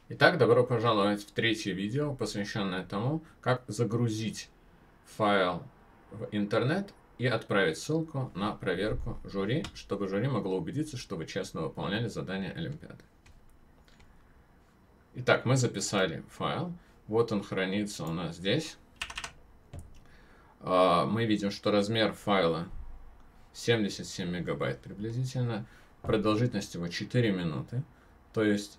Итак, добро пожаловать в третье видео, посвященное тому, как загрузить файл в интернет и отправить ссылку на проверку жюри, чтобы жюри могло убедиться, что вы честно выполняли задание Олимпиады. Итак, мы записали файл. Вот он хранится у нас здесь. Мы видим, что размер файла 77 мегабайт приблизительно. Продолжительность его 4 минуты. То есть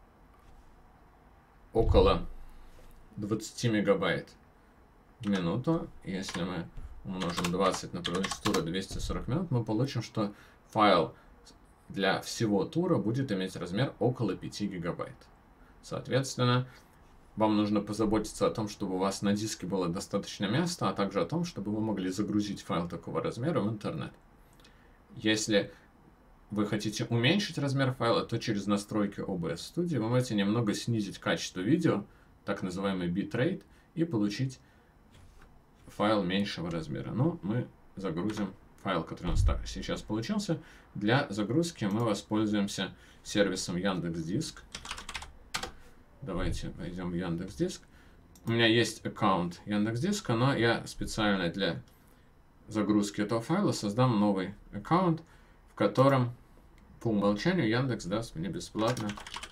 около 20 мегабайт в минуту. Если мы умножим 20 на продолжительность тура 240 минут, мы получим, что файл для всего тура будет иметь размер около 5 гигабайт. Соответственно, вам нужно позаботиться о том, чтобы у вас на диске было достаточно места, а также о том, чтобы вы могли загрузить файл такого размера в интернет. Если вы хотите уменьшить размер файла, то через настройки OBS Studio вы можете немного снизить качество видео, так называемый bitrate, и получить файл меньшего размера. Но мы загрузим файл, который у нас сейчас получился. Для загрузки мы воспользуемся сервисом Яндекс.Диск. Давайте войдем в Яндекс.Диск. У меня есть аккаунт Яндекс.Диска, но я специально для загрузки этого файла создам новый аккаунт, в котором по умолчанию Яндекс даст мне бесплатно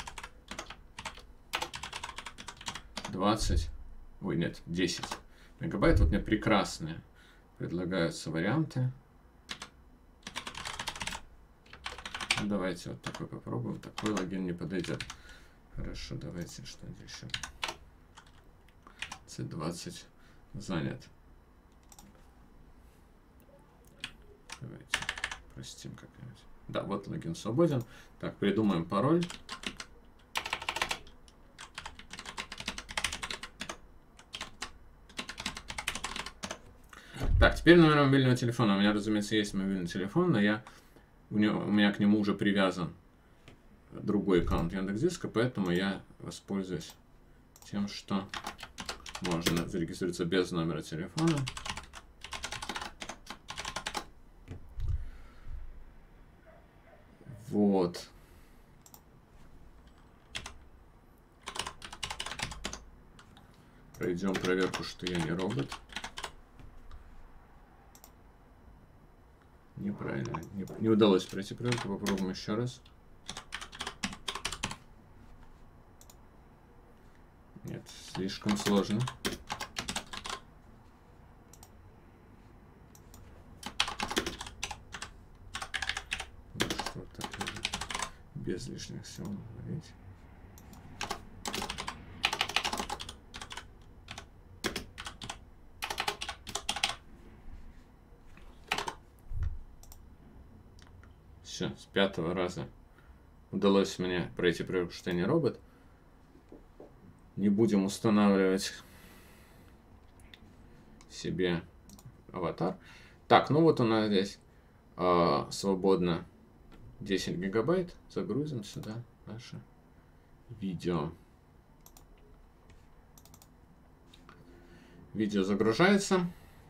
10 мегабайт. Вот мне прекрасные предлагаются варианты. Ну, давайте вот такой попробуем. Такой логин не подойдет. Хорошо, давайте что еще. C20 занят. Давайте простим как-нибудь. Да, вот логин свободен. Так, придумаем пароль. Так, теперь номер мобильного телефона. У меня, разумеется, есть мобильный телефон, но у меня к нему уже привязан другой аккаунт Яндекс.Диска, поэтому я воспользуюсь тем, что можно зарегистрироваться без номера телефона. Вот. Пройдем проверку, что я не робот. Неправильно. Не удалось пройти проверку. Попробуем еще раз. Нет, слишком сложно. Ну, что так, без лишних сил говорить. Все, с 5-го раза удалось мне пройти проверку, что я не робот. Не будем устанавливать себе аватар. Так, ну вот у нас здесь свободно 10 гигабайт. Загрузим сюда наше видео. Видео загружается.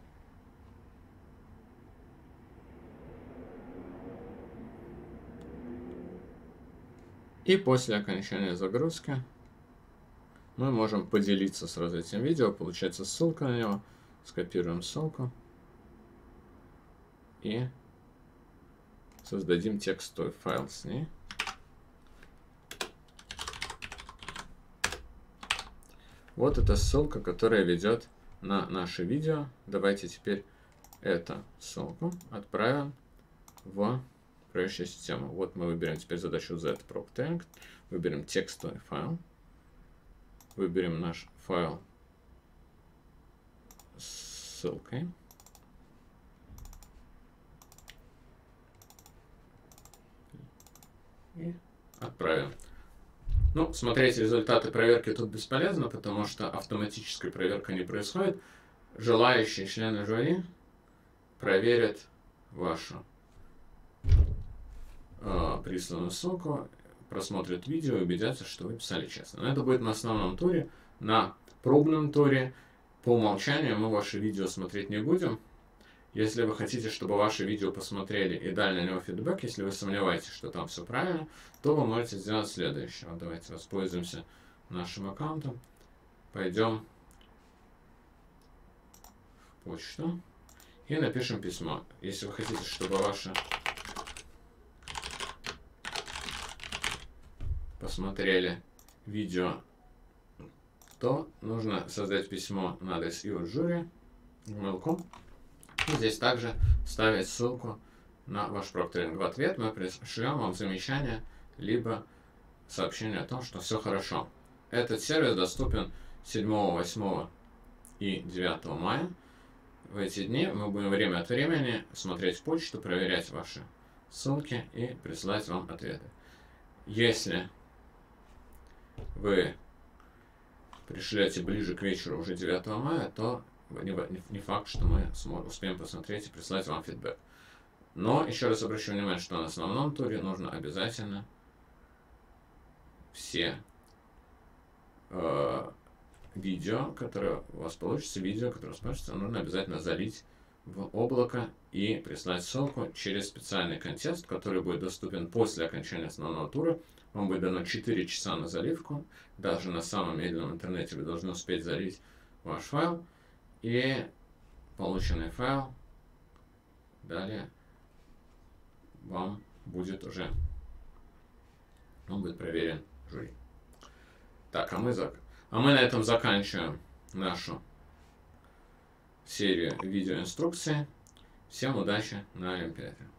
И после окончания загрузки мы можем поделиться сразу этим видео. Получается ссылка на него. Скопируем ссылку. И создадим текстовый файл с ней. Вот эта ссылка, которая ведет на наше видео. Давайте теперь эту ссылку отправим в проверяющую систему. Вот мы выберем теперь задачу Z-Prop-Tag. Выберем текстовый файл. Выберем наш файл с ссылкой. И отправим. Ну, смотреть результаты проверки тут бесполезно, потому что автоматическая проверка не происходит. Желающие члены жюри проверят вашу присланную ссылку, просмотрят видео и убедятся, что вы писали честно. Но это будет на основном туре. На пробном туре по умолчанию мы ваши видео смотреть не будем. Если вы хотите, чтобы ваши видео посмотрели и дали на него фидбэк, если вы сомневаетесь, что там все правильно, то вы можете сделать следующее. Вот давайте воспользуемся нашим аккаунтом. Пойдем в почту и напишем письмо. Если вы хотите, чтобы ваше посмотрели видео, то нужно создать письмо на адрес iojury@gmail.com. И здесь также ставить ссылку на ваш прокторинг. В ответ мы пришлем вам замечание, либо сообщение о том, что все хорошо. Этот сервис доступен 7, 8 и 9 мая. В эти дни мы будем время от времени смотреть почту, проверять ваши ссылки и присылать вам ответы. Если вы пришлете ближе к вечеру уже 9 мая, то не факт, что мы успеем посмотреть и прислать вам фидбэк. Но еще раз обращу внимание, что на основном туре нужно обязательно все видео, которые у вас получится, нужно обязательно залить в облако и прислать ссылку через специальный контекст, который будет доступен после окончания основного тура. Вам будет дано 4 часа на заливку. Даже на самом медленном интернете вы должны успеть залить ваш файл. И полученный файл далее вам будет уже, он будет проверен жюри. Так, а мы на этом заканчиваем нашу серию видеоинструкций. Всем удачи на Олимпиаде.